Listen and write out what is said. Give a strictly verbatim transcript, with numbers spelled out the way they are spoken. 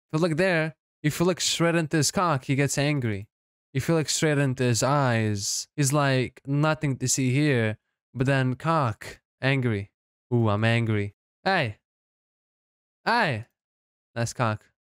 If you look there, if you look straight into his cock, he gets angry. If you look straight into his eyes, he's like, nothing to see here. But then cock, angry. Ooh, I'm angry. Hey. Hey. Nice cock.